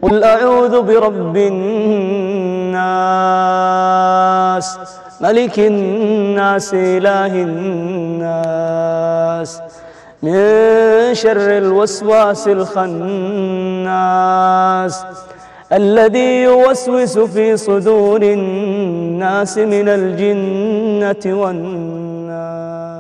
قل أعوذ برب الناس ملك الناس إله الناس من شر الوسواس الخناس الذي يوسوس في صدور الناس من الجنة والناس.